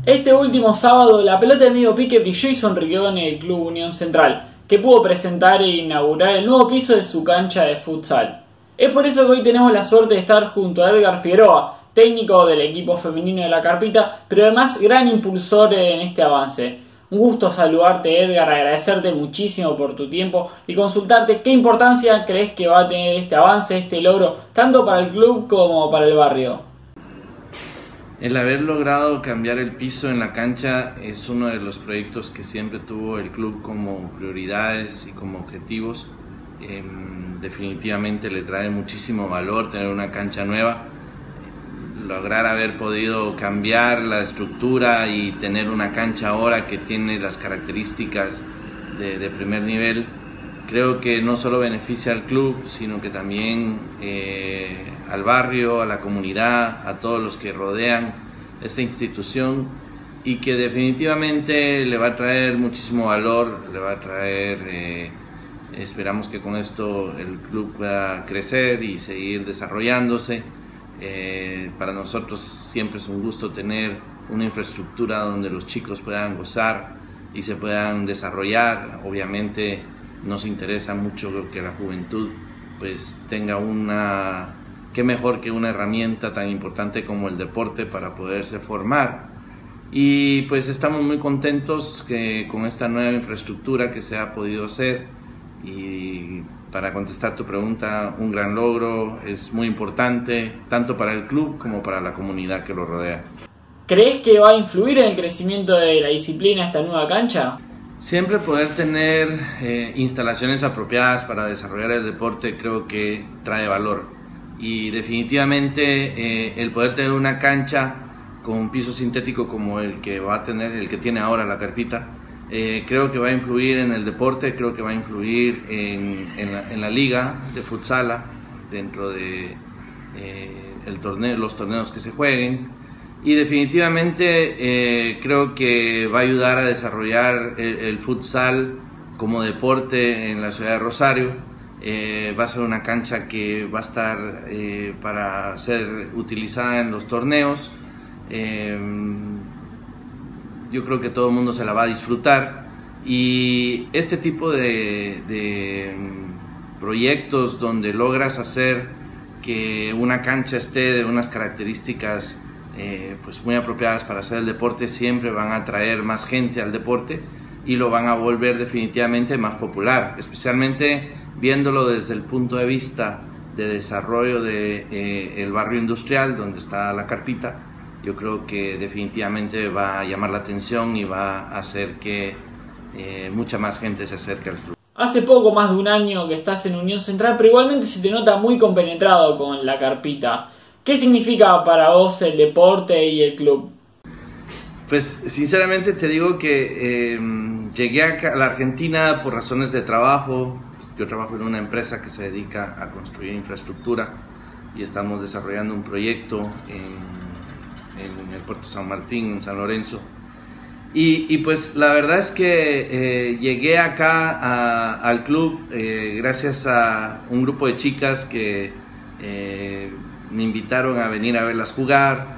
Este último sábado la pelota de medio pique brilló y sonrió en el Club Unión Central, que pudo presentar e inaugurar el nuevo piso de su cancha de futsal. Es por eso que hoy tenemos la suerte de estar junto a Edgar Figueroa, técnico del equipo femenino de la Carpita, pero además gran impulsor en este avance. Un gusto saludarte, Edgar, agradecerte muchísimo por tu tiempo y consultarte qué importancia crees que va a tener este avance, este logro, tanto para el club como para el barrio. El haber logrado cambiar el piso en la cancha es uno de los proyectos que siempre tuvo el club como prioridades y como objetivos. Definitivamente le trae muchísimo valor tener una cancha nueva. Lograr haber podido cambiar la estructura y tener una cancha ahora que tiene las características de primer nivel, creo que no solo beneficia al club, sino que también al barrio, a la comunidad, a todos los que rodean esta institución, y que definitivamente le va a traer muchísimo valor, le va a traer, esperamos que con esto el club pueda crecer y seguir desarrollándose. Para nosotros siempre es un gusto tener una infraestructura donde los chicos puedan gozar y se puedan desarrollar. Obviamente nos interesa mucho que la juventud pues tenga qué mejor que una herramienta tan importante como el deporte para poderse formar. Y pues estamos muy contentos con esta nueva infraestructura que se ha podido hacer. Y para contestar tu pregunta, un gran logro, es muy importante tanto para el club como para la comunidad que lo rodea. ¿Crees que va a influir en el crecimiento de la disciplina esta nueva cancha? Siempre poder tener instalaciones apropiadas para desarrollar el deporte creo que trae valor, y definitivamente el poder tener una cancha con un piso sintético como el que tiene ahora la Carpita, creo que va a influir en el deporte, creo que va a influir en la liga de futsala dentro de los torneos que se jueguen, y definitivamente creo que va a ayudar a desarrollar el futsal como deporte en la ciudad de Rosario. Va a ser una cancha que va a estar para ser utilizada en los torneos. Yo creo que todo el mundo se la va a disfrutar, y este tipo de proyectos donde logras hacer que una cancha esté de unas características pues muy apropiadas para hacer el deporte siempre van a atraer más gente al deporte y lo van a volver definitivamente más popular, especialmente viéndolo desde el punto de vista de desarrollo del barrio industrial donde está la Carpita. Yo creo que definitivamente va a llamar la atención y va a hacer que mucha más gente se acerque al club. Hace poco más de un año que estás en Unión Central, pero igualmente se te nota muy compenetrado con la Carpita. ¿Qué significa para vos el deporte y el club? Pues sinceramente te digo que llegué a la Argentina por razones de trabajo. Yo trabajo en una empresa que se dedica a construir infraestructura y estamos desarrollando un proyecto en el Puerto San Martín, en San Lorenzo. Y pues la verdad es que llegué acá al club gracias a un grupo de chicas que me invitaron a venir a verlas jugar.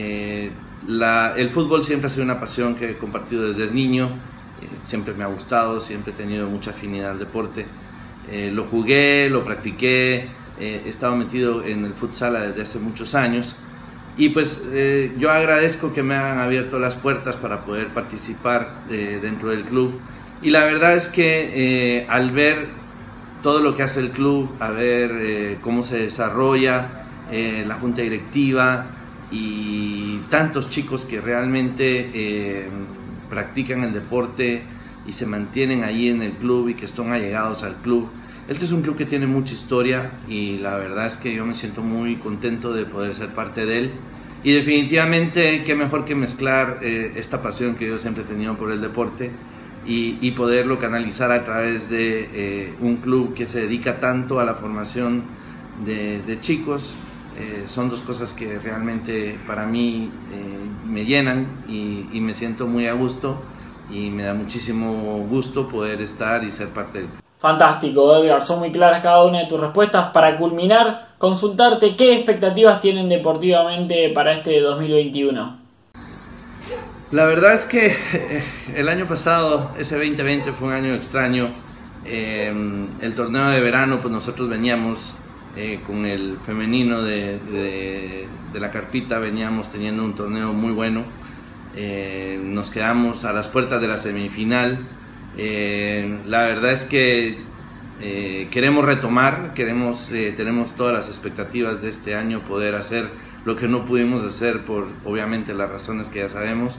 El fútbol siempre ha sido una pasión que he compartido desde niño, siempre me ha gustado, siempre he tenido mucha afinidad al deporte. Lo jugué, lo practiqué, he estado metido en el futsal desde hace muchos años. Y pues yo agradezco que me han abierto las puertas para poder participar dentro del club, y la verdad es que al ver todo lo que hace el club, a ver cómo se desarrolla la junta directiva y tantos chicos que realmente practican el deporte y se mantienen ahí en el club y que están allegados al club. Este es un club que tiene mucha historia y la verdad es que yo me siento muy contento de poder ser parte de él, y definitivamente qué mejor que mezclar esta pasión que yo siempre he tenido por el deporte y poderlo canalizar a través de un club que se dedica tanto a la formación de chicos. Son dos cosas que realmente para mí me llenan y me siento muy a gusto, y me da muchísimo gusto poder estar y ser parte del club. Fantástico, Edgar, son muy claras cada una de tus respuestas. Para culminar, consultarte qué expectativas tienen deportivamente para este 2021. La verdad es que el año pasado, ese 2020 fue un año extraño. El torneo de verano, pues nosotros veníamos con el femenino de la Carpita, veníamos teniendo un torneo muy bueno. Nos quedamos a las puertas de la semifinal. La verdad es que queremos retomar, tenemos todas las expectativas de este año, poder hacer lo que no pudimos hacer por obviamente las razones que ya sabemos.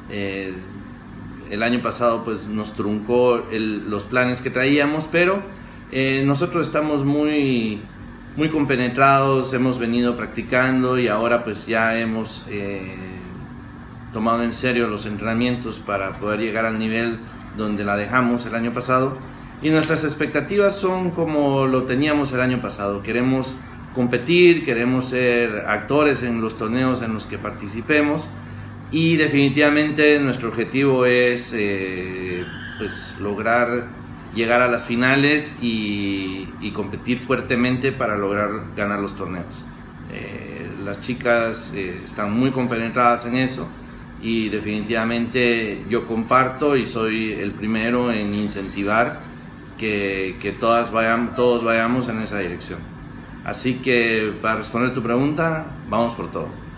El año pasado pues nos truncó los planes que traíamos, pero nosotros estamos muy compenetrados, hemos venido practicando y ahora pues ya hemos tomado en serio los entrenamientos para poder llegar al nivel donde la dejamos el año pasado, y nuestras expectativas son como lo teníamos el año pasado. Queremos competir, queremos ser actores en los torneos en los que participemos, y definitivamente nuestro objetivo es pues lograr llegar a las finales y competir fuertemente para lograr ganar los torneos. Las chicas están muy compenetradas en eso, y definitivamente yo comparto y soy el primero en incentivar que todos vayamos en esa dirección. Así que para responder tu pregunta, vamos por todo.